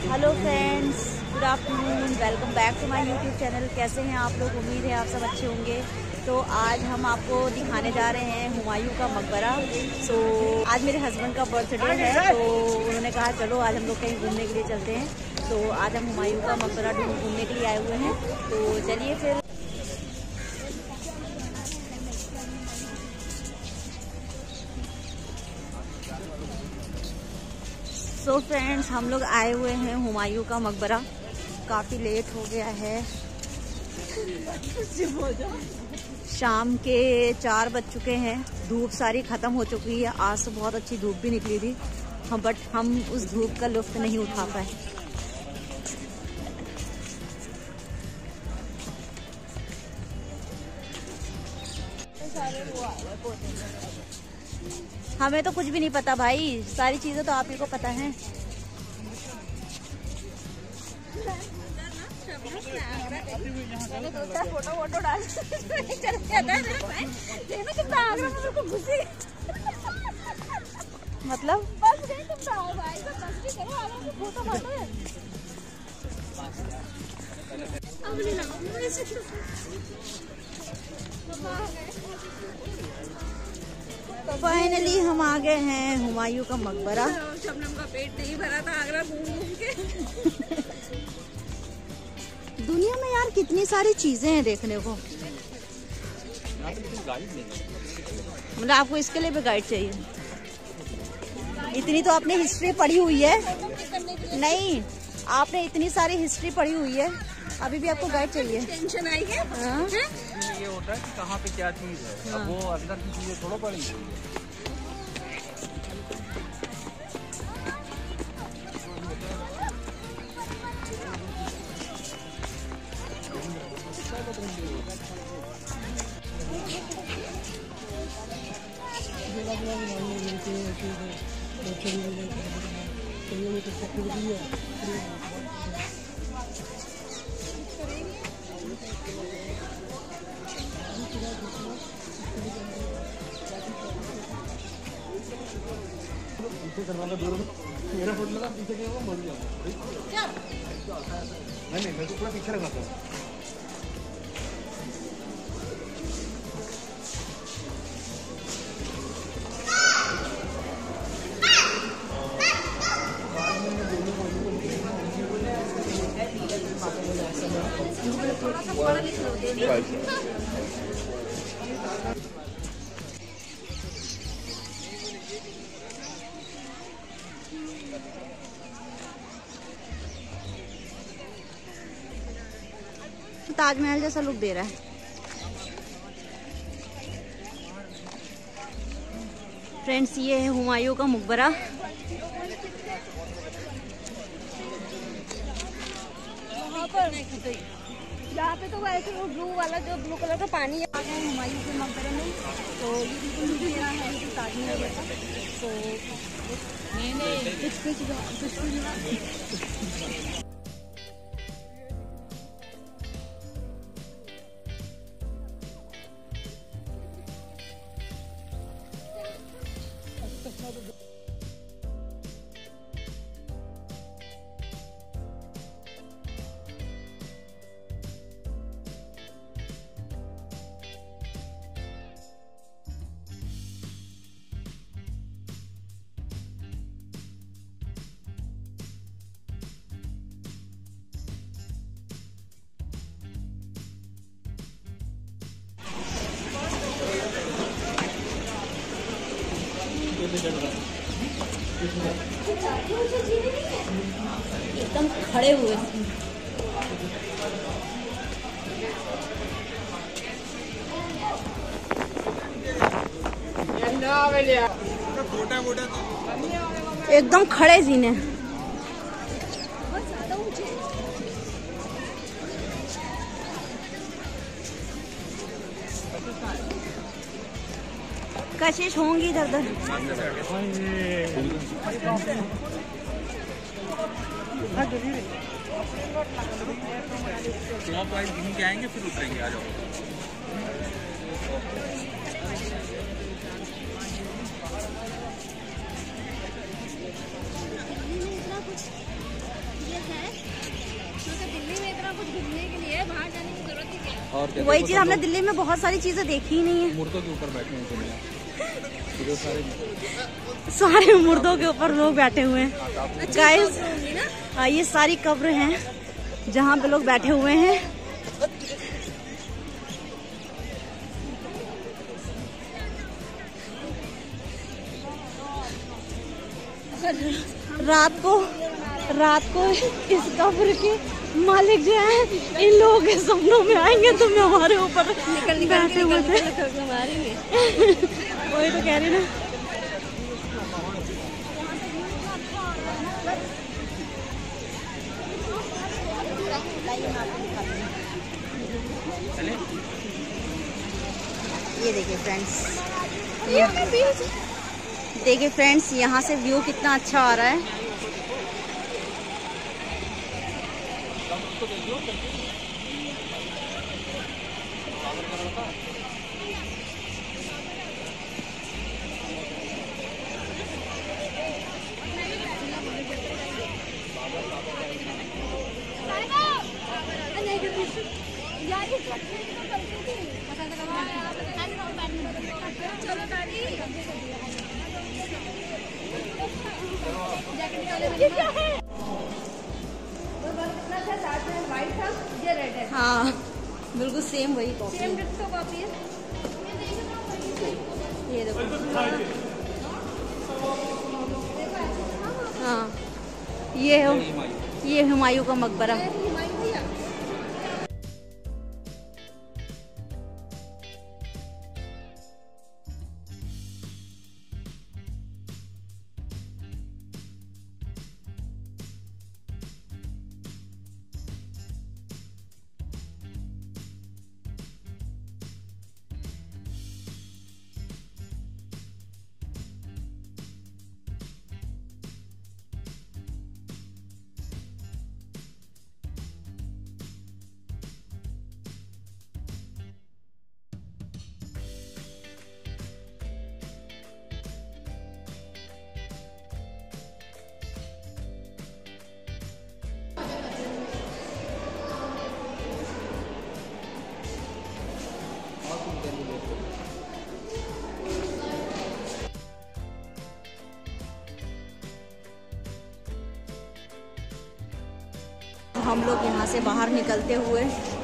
Hello friends, good afternoon, welcome back to my YouTube channel. कैसे हैं आप लोग? उम्मीद है आप सब अच्छे होंगे। तो आज हम आपको दिखाने जा रहे हैं हुमायूं का मकबरा। आज मेरे हस्बैंड का बर्थडे है, तो उन्होंने कहा चलो आज हम लोग कहीं घूमने के लिए चलते हैं। तो आज हम हुमायूं का मकबरा घूमने के लिए आए हुए हैं। तो चलिए फिर। सो फ्रेंड्स, हम लोग आए हुए हैं हुमायूं का मकबरा। काफ़ी लेट हो गया है, शाम के 4 बज चुके हैं। धूप सारी ख़त्म हो चुकी है। आज तो बहुत अच्छी धूप भी निकली थी, बट हम उस धूप का लुत्फ़ नहीं उठा पाए। हमें तो कुछ भी नहीं पता भाई, सारी चीजें तो आप ही को पता है। फोटो वोटो डाल मतलब फाइनली हम आ गए हैं हुमायूं का मकबरा। शबनम का पेट नहीं भरा था आगरा घूम घूम के। दुनिया में यार कितनी सारी चीजें हैं देखने को। मतलब आपको इसके लिए भी गाइड चाहिए? इतनी तो आपने हिस्ट्री पढ़ी हुई है। नहीं, आपने इतनी सारी हिस्ट्री पढ़ी हुई है, अभी भी आपको गाइड चाहिए? टेंशन आई है। ये होता है कि कहाँ पे क्या चीज है। अब वो अंदर की चीजें थोड़ा पड़ेंगी। पीछे करवाना दूर मेरा फोटो लगा पीछे के वो बोल दिया क्या? नहीं मैं तो पूरा पीछे रखा था। ताजमहल जैसा लुक दे रहा है। फ्रेंड्स, ये है हुमायूं का मकबरा। यहाँ पे तो वैसे वो ब्लू वाला जो ब्लू कलर का पानी है। हुमायूं के मकबरे में तो ये बिल्कुल मेरा है ताजमहल जैसा। तो एकदम खड़े हुए। एकदम खड़े जीने। कशिश होंगी इधर उधर। क्लॉकवाइज घूम के आएंगे फिर उतरेंगे। आ जाओ। और क्या वही चीज हमने दिल्ली में बहुत सारी चीजें देखी ही नहीं है। मुर्दों के ऊपर बैठे हैं दुनिया, जो सारे मुर्दों के ऊपर लोग बैठे हुए हैं गाइस। ये सारी कब्र हैं जहाँ पे लोग बैठे हुए हैं। रात को इस कब्र के मालिक जो है इन लोगों के सपनों में आएंगे, तुम हमारे ऊपर बैठे हुए थे। वही तो कह रही ना। ये देखिए फ्रेंड्स, यहाँ से व्यू कितना अच्छा आ रहा है। हाँ बिल्कुल सेम वही कॉपी है। ये देखो, हाँ ये हुमायूं का मकबरा। हम लोग यहाँ से बाहर निकलते हुए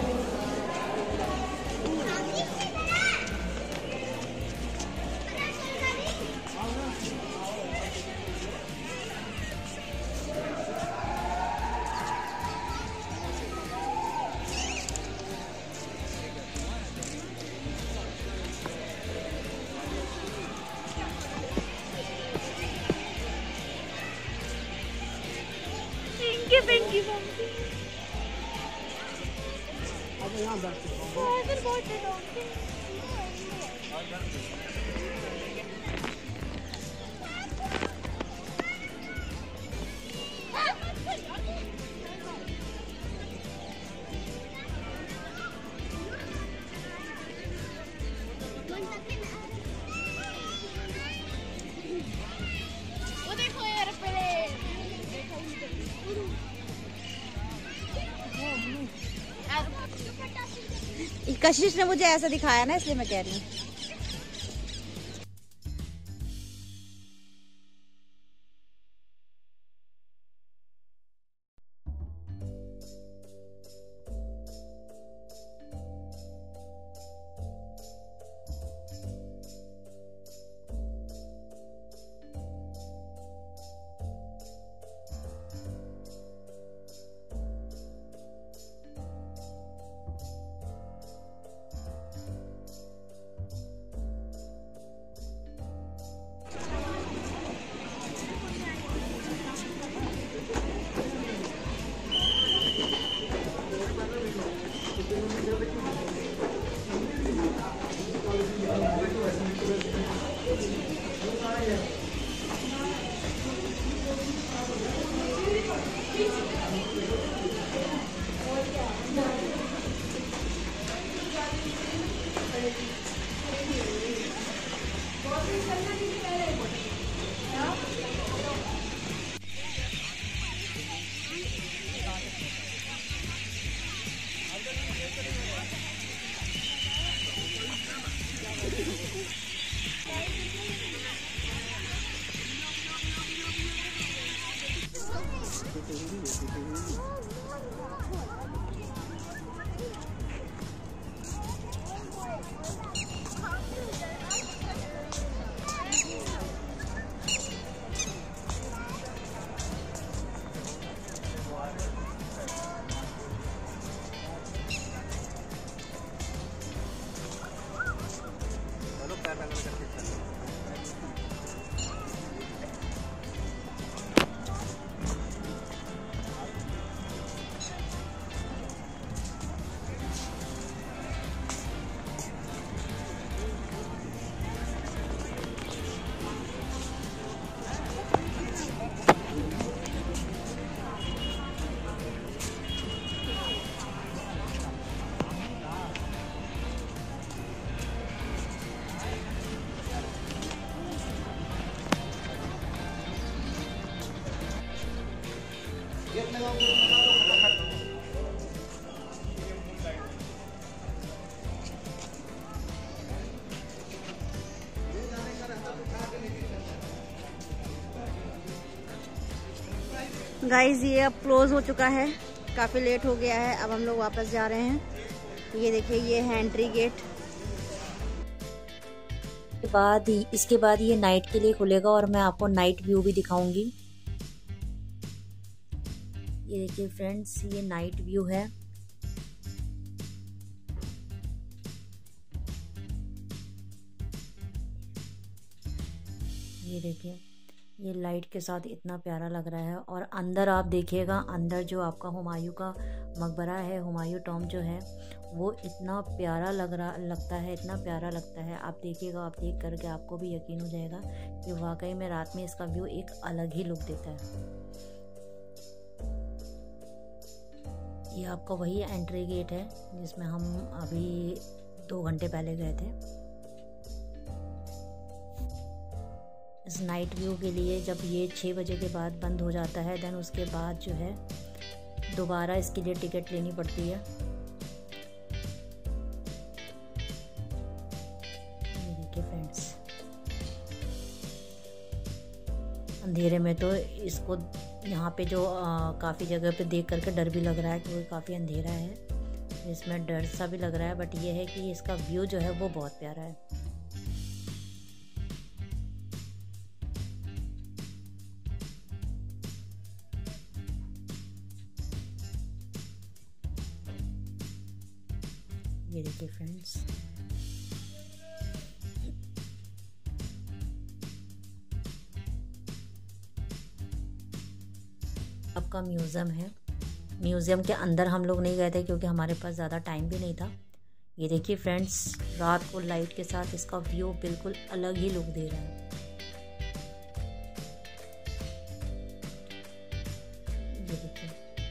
कशिश ने मुझे ऐसा दिखाया ना, इसलिए मैं कह रही हूँ। गाइज ये अब क्लोज हो चुका है, काफ़ी लेट हो गया है। अब हम लोग वापस जा रहे हैं। ये देखिए, ये है एंट्री गेट। इसके बाद ये नाइट के लिए खुलेगा और मैं आपको नाइट व्यू भी दिखाऊंगी। ये देखिए फ्रेंड्स, ये नाइट व्यू है। ये देखिए, ये लाइट के साथ इतना प्यारा लग रहा है। और अंदर आप देखिएगा, अंदर जो आपका हुमायूं का मकबरा है, हुमायूं टॉम जो है, वो इतना प्यारा लगता है, इतना प्यारा लगता है। आप देखिएगा, आप देख करके आपको भी यकीन हो जाएगा कि वाकई में रात में इसका व्यू एक अलग ही लुक देता है। ये आपका वही एंट्री गेट है जिसमें हम अभी 2 घंटे पहले गए थे। इस नाइट व्यू के लिए जब ये 6 बजे के बाद बंद हो जाता है, देन उसके बाद जो है दोबारा इसके लिए टिकट लेनी पड़ती है। देखिए फ्रेंड्स, अंधेरे में तो इसको यहाँ पे जो काफ़ी जगह पे देख करके डर भी लग रहा है क्योंकि काफ़ी अंधेरा है, इसमें डर सा भी लग रहा है। बट ये है कि इसका व्यू जो है वो बहुत प्यारा है। ये देखिए फ्रेंड्स, आपका म्यूज़ियम है। म्यूज़ियम के अंदर हम लोग नहीं गए थे क्योंकि हमारे पास ज़्यादा टाइम भी नहीं था। ये देखिए फ्रेंड्स, रात को लाइट के साथ इसका व्यू बिल्कुल अलग ही लुक दे रहा है। ये देखिए,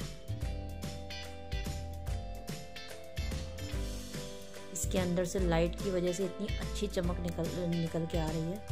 इसके अंदर से लाइट की वजह से इतनी अच्छी चमक निकल के आ रही है।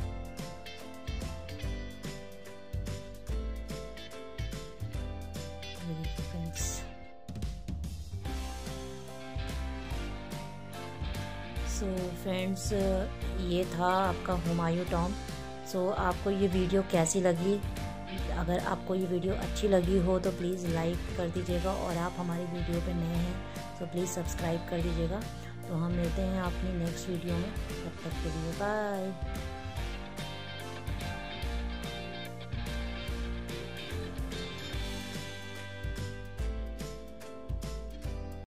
सो फ्रेंड्स, ये था आपका हुमायूं टॉम। सो आपको ये वीडियो कैसी लगी? अगर आपको ये वीडियो अच्छी लगी हो तो प्लीज़ लाइक कर दीजिएगा, और आप हमारी वीडियो पे नए हैं तो प्लीज़ सब्सक्राइब कर दीजिएगा। तो हम मिलते हैं अपनी नेक्स्ट वीडियो में, तब तक के लिए बाय।